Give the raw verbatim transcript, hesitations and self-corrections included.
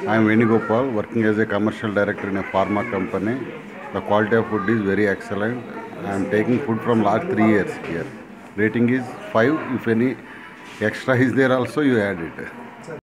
I am Venugopal, working as a commercial director in a pharma company. The quality of food is very excellent. I am taking food from last three years here. Rating is five. If any extra is there also, you add it.